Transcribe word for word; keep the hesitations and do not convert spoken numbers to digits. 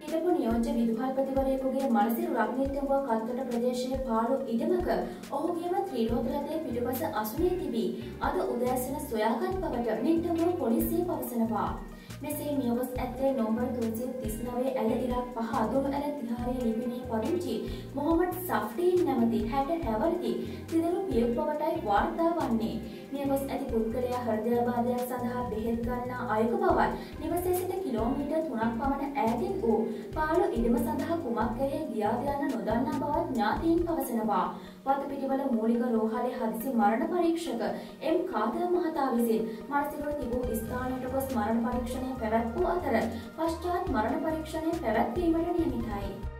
හිටපු නියෝජ්‍ය විදුහල්පතිවරයෙකුගේ මනසිරු රත්නිත්තුඹ කත්තොට ප්‍රදේශයේ පාළු ඉඩමක ඔහුගේම ත්‍රිරෝද රථයේ පිටුපස අසුනේ තිබී අද උදෑසන සොයාගත් බවට නිට්ටඹුව පොලිසිය පවසනවා. මෙසේ මියගොස් ඇත්තේ නෝම්බර් තුන්සිය තිස් නවය ඇල ඉරක් පහ අදුණු ඇල තිහාරයේ ලිපිනේ පදිංචි මොහොමඩ් සෆ්ටීන් නැමැති හැට හැවරති තිදරු පියෙක් බවටයි වාර්තා වන්නේ. මියගොස් ඇති පුද්ගලයා හෘදයාබාධයක් සඳහා බෙහෙත් ගන්නා අයෙකු බවත් නිවසේ සිට කිලෝමීටර් තුනක් පමණ ඈතින් වූ පාළු ඉඩම සඳහා කුමක් කෙරෙහි ගියාද යන්න නොදන්නා බවත් ඥාතීන් පවසනවා. වතුපිටිවල මූලික රෝහලේ හදිසි මරණ පරීක්ෂක එම් කාදර් මහතා විසින් මනසිරුව තිබූ ස්ථානයට ගොස් මරණ පරීක්ෂණය පැවැත් වූ අතර පශ්චාත් මරණ පරීක්ෂණය පැවැත්වීමට නියමිතයි.